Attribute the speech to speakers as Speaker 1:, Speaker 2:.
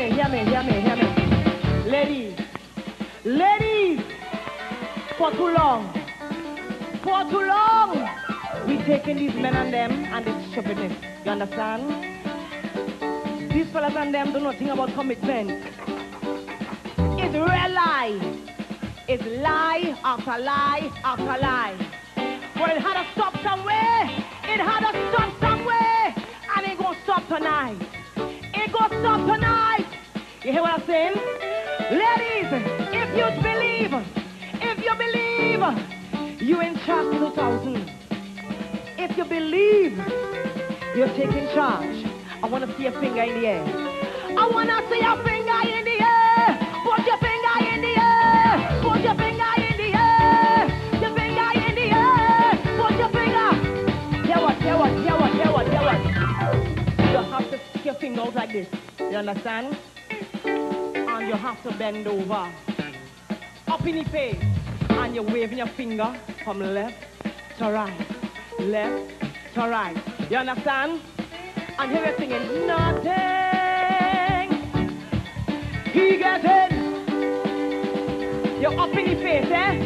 Speaker 1: hear me. Ladies, for too long, we taking these men and them and this stupidness. You understand? These fellas and them do not think about commitment. It's real lie. It's lie after lie after lie. But it had to stop somewhere. It had to stop somewhere. And it gonna stop tonight. It gonna stop tonight. You hear what I'm saying? Ladies, if you believe, you in charge 2000. If you believe you're taking charge, I want to see your finger in the air. I want to see your finger in the air. Put your finger in the air. Put your finger in the air. Your finger in the air. Put your finger. Hear what? You have to stick your finger out like this. You understand? And you have to bend over. Up in the face. And you're waving your finger from left to right. Left to right. You understand? And here we're singing nothing. He gets in. You're up in the face, eh?